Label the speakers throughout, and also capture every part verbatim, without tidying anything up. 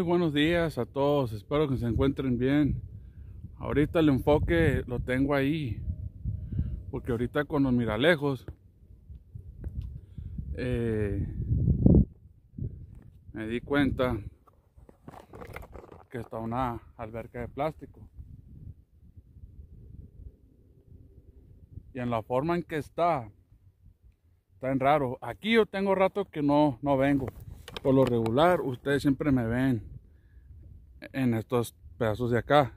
Speaker 1: Muy buenos días a todos, espero que se encuentren bien. Ahorita el enfoque lo tengo ahí, porque ahorita con los miralejos eh, me di cuenta que está una alberca de plástico. Y en la forma en que está, está en raro. Aquí yo tengo rato que no, no vengo. Por lo regular, ustedes siempre me ven en estos pedazos de acá.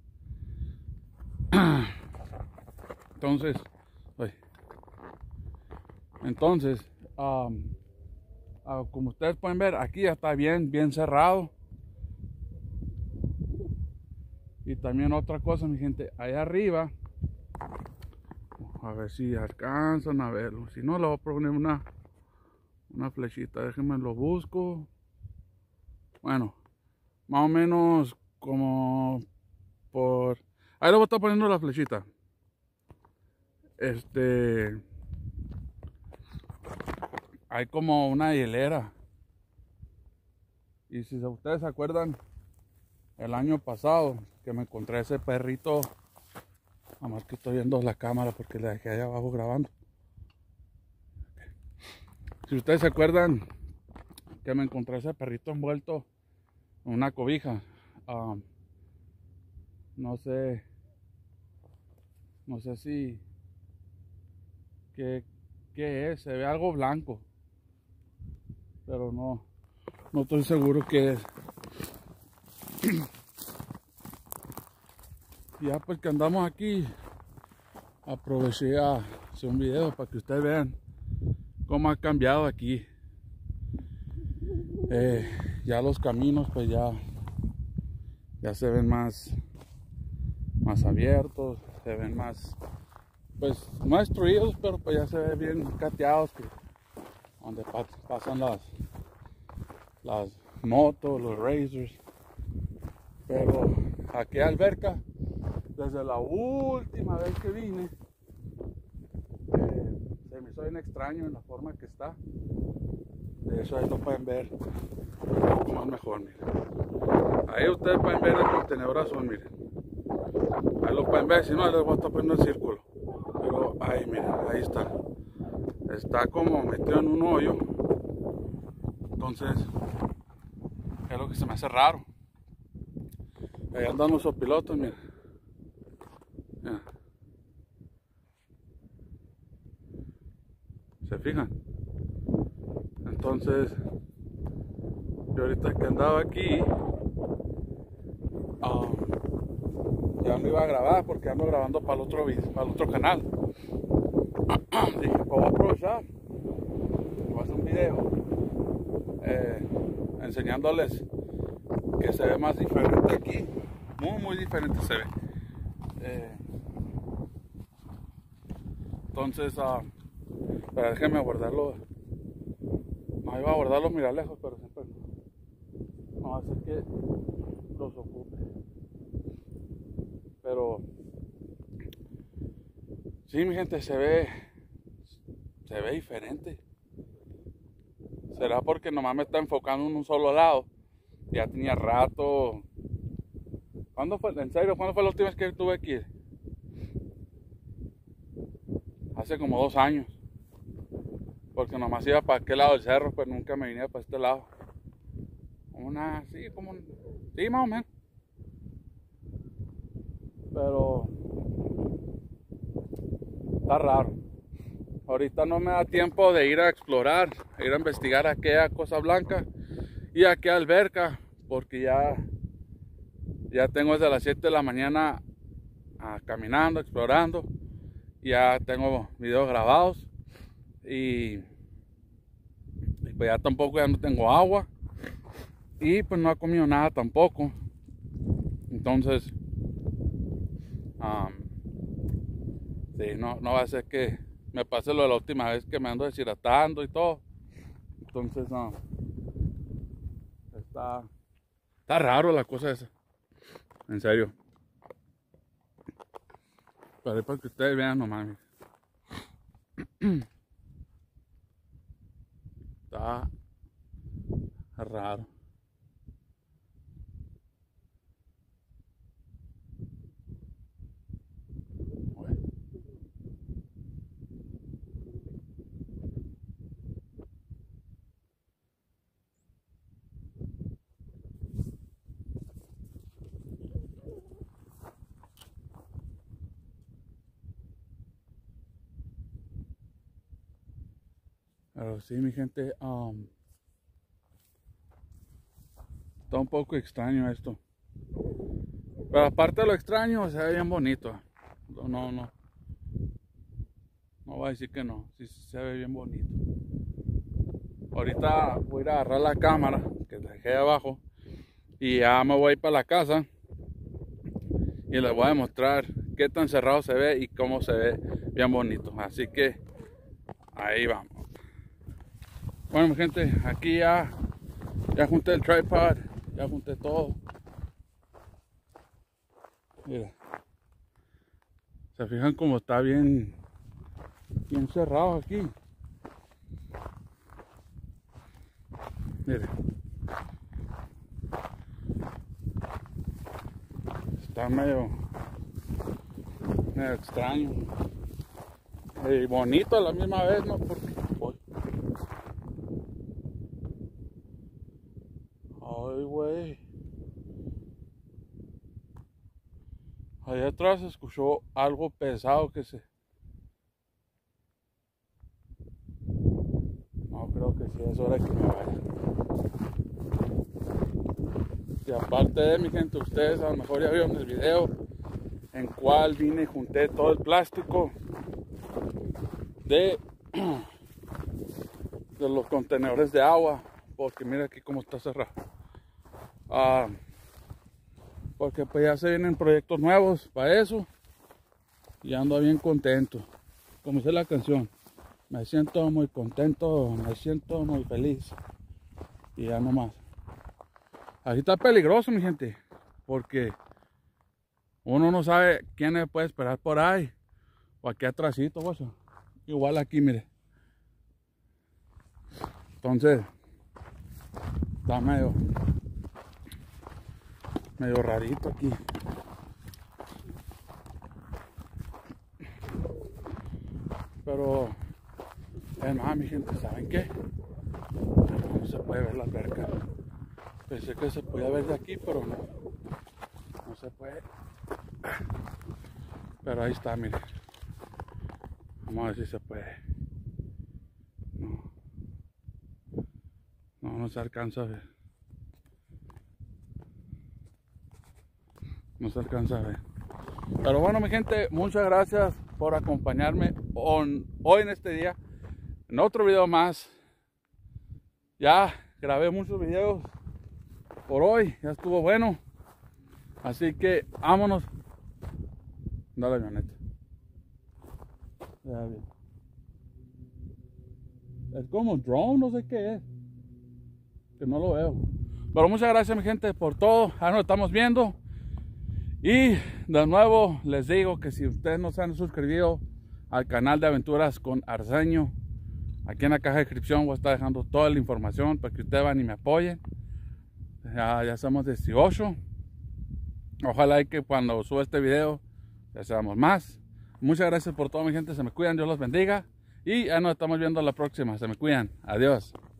Speaker 1: Entonces, ay, entonces, um, uh, como ustedes pueden ver, aquí ya está bien, bien cerrado. Y también otra cosa, mi gente, allá arriba, a ver si alcanzan a verlo. Si no, le voy a poner una, una flechita. Déjenme lo busco. Bueno, más o menos como por... Ahí le voy a estar poniendo la flechita. Este... Hay como una hilera. Y si ustedes se acuerdan, el año pasado que me encontré ese perrito, nada más que estoy viendo la cámara porque la dejé allá abajo grabando. Si ustedes se acuerdan que me encontré ese perrito envuelto en una cobija, um, no sé, no sé si, qué, qué es, se ve algo blanco, pero no, no estoy seguro qué es. Ya pues que andamos aquí, aproveché a hacer un video para que ustedes vean cómo ha cambiado aquí. Eh, ya los caminos pues ya, ya se ven más, más abiertos, se ven más, pues no destruidos, pero pues ya se ven bien cateados, que, donde pasan las, las motos, los racers. Pero aquí alberca, desde la última vez que vine, eh, se me hizo bien extraño en la forma que está. De eso ahí lo pueden ver como es mejor, miren. Ahí ustedes pueden ver el contenedor azul, miren. Ahí lo pueden ver, si no les voy a estar poniendo el círculo. Pero ahí, miren, ahí está. Está como metido en un hoyo. Entonces, es lo que se me hace raro. Ahí andan los pilotos, miren. Mira. ¿Se fijan? Entonces, yo ahorita que andaba aquí, um, ya no iba a grabar porque ando grabando para el otro, para el otro canal. Dije, pues voy a aprovechar, voy a hacer un video eh, enseñándoles que se ve más diferente aquí, muy muy diferente se ve. Eh, entonces, uh, pero déjenme guardarlo. No iba a guardar los miralejos, pero siempre no va a hacer que los ocupe. Pero sí, mi gente, se ve se ve diferente. Será porque nomás me está enfocando en un solo lado. Ya tenía rato. ¿Cuándo fue? En serio, ¿cuándo fue la última vez que estuve aquí? Hace como dos años. Porque nomás iba para aquel lado del cerro, pues nunca me venía para este lado. Una, sí, como un, sí, más o menos. Pero está raro. Ahorita no me da tiempo de ir a explorar, ir a investigar aquella cosa blanca y aquella alberca, porque ya, ya tengo desde las siete de la mañana ah, caminando, explorando. Ya tengo videos grabados y, y pues ya tampoco ya no tengo agua y pues no he comido nada tampoco. Entonces, um, sí, no, no va a ser que me pase lo de la última vez que me ando deshidratando y todo. Entonces, no. Está, está raro la cosa esa. En serio. Pero para que ustedes vean nomás. Está raro. Pero sí, mi gente, um, está un poco extraño esto. Pero aparte de lo extraño, se ve bien bonito. No, no, no. No voy a decir que no. Sí, sí se ve bien bonito. Ahorita voy a ir a agarrar la cámara que dejé abajo. Y ya me voy a ir para la casa. Y les voy a demostrar qué tan cerrado se ve y cómo se ve bien bonito. Así que ahí vamos. Bueno, mi gente, aquí ya, ya junté el tripod. Ya junté todo. Mira. Se fijan como está bien, bien cerrado aquí. Mire. Está medio, medio extraño. Y bonito a la misma vez, ¿no? Porque, uy. Ay, güey. Allá atrás se escuchó algo pesado que se... No, creo que sí, es hora que me vaya. Y aparte de mi gente, ustedes a lo mejor ya vieron el video en cual vine y junté todo el plástico de, de los contenedores de agua, porque mira aquí cómo está cerrado. Ah, porque pues ya se vienen proyectos nuevos para eso y ando bien contento. Como dice la canción, me siento muy contento, me siento muy feliz. Y ya nomás. Aquí está peligroso, mi gente, porque uno no sabe quién le puede esperar por ahí o aquí atrásito, pues. Igual aquí, mire. Entonces está medio medio rarito aquí. Pero es más, mi gente, ¿saben qué? No se puede ver la alberca. Pensé que se podía ver de aquí, pero no. No se puede. Pero ahí está, mire. Vamos a ver si se puede. No. No, no se alcanza a ver. No se alcanza a ver. Pero bueno, mi gente, muchas gracias por acompañarme on, hoy en este día. En otro video más. Ya grabé muchos videos por hoy. Ya estuvo bueno. Así que vámonos. Dale, avioneta. Ya bien. Es como drone, no sé qué es. Que no lo veo. Pero muchas gracias, mi gente, por todo. Ahora nos estamos viendo. Y de nuevo les digo que si ustedes no se han suscrito al canal de Aventuras con Arsenio, aquí en la caja de descripción voy a estar dejando toda la información para que ustedes van y me apoyen. Ya, ya somos dieciocho. Ojalá y que cuando suba este video ya seamos más. Muchas gracias por todo, mi gente. Se me cuidan, Dios los bendiga. Y ya nos estamos viendo la próxima. Se me cuidan. Adiós.